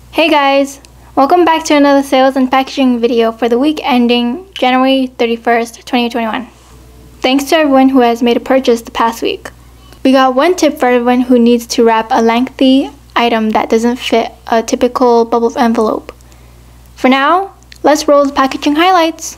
Hey guys! Welcome back to another sales and packaging video for the week ending January 31st, 2021. Thanks to everyone who has made a purchase the past week. We got one tip for everyone who needs to wrap a lengthy item that doesn't fit a typical bubble envelope. For now, let's roll the packaging highlights.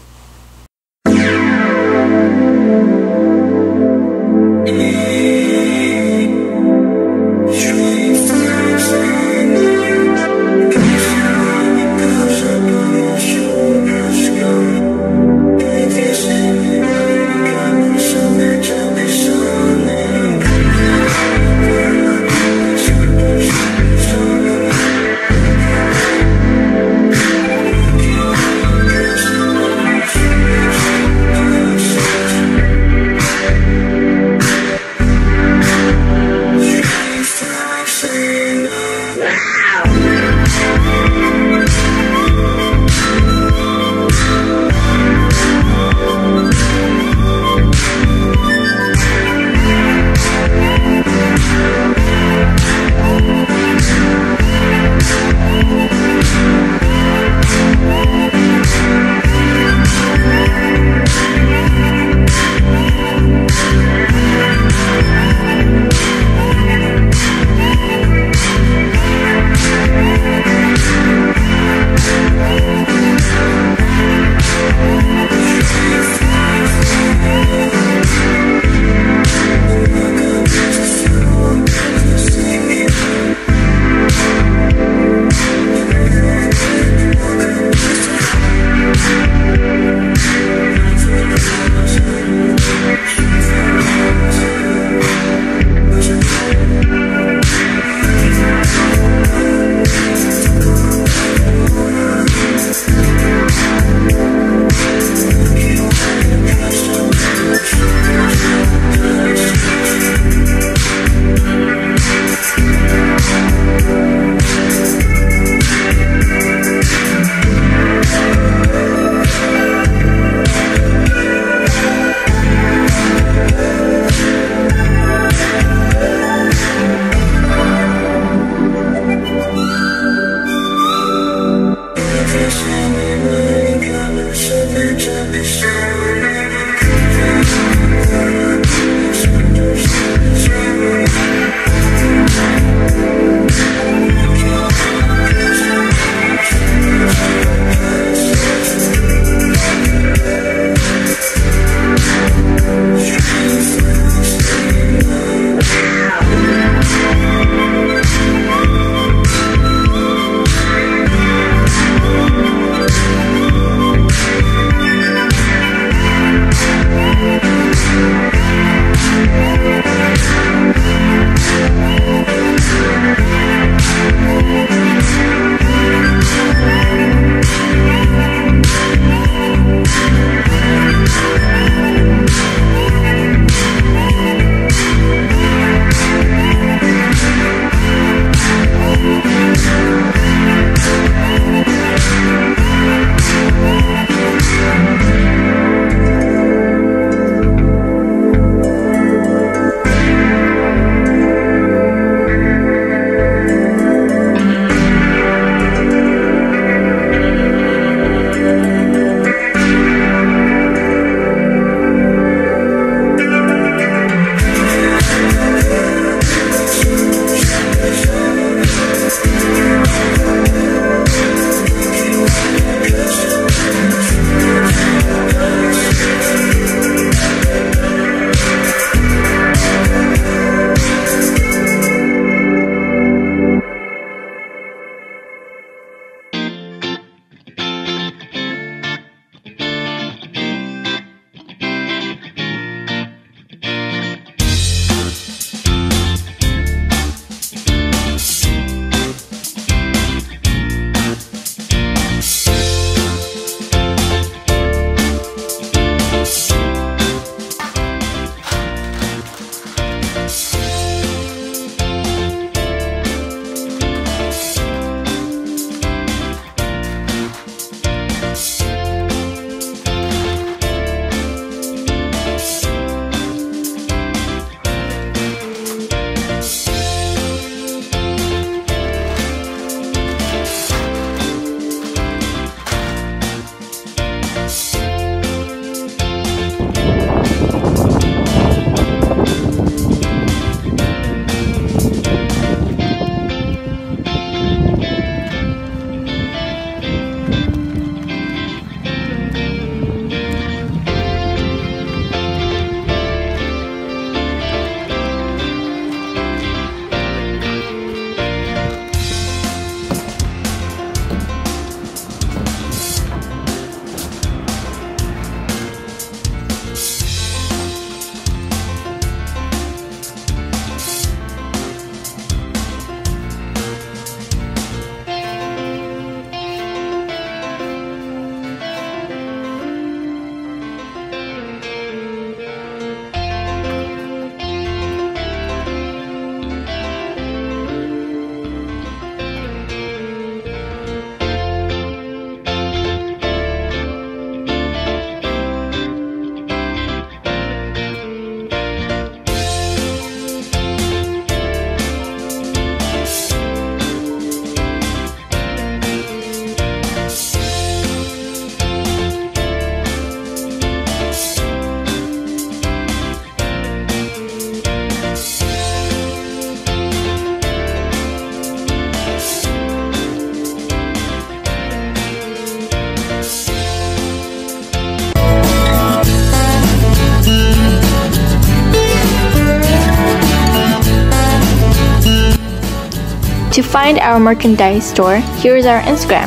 To find our merchandise store, here is our Instagram.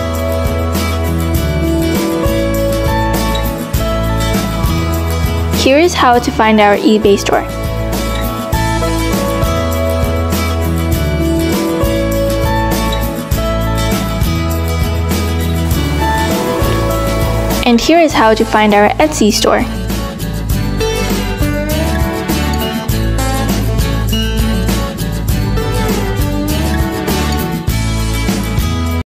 Here is how to find our eBay store. And here is how to find our Etsy store.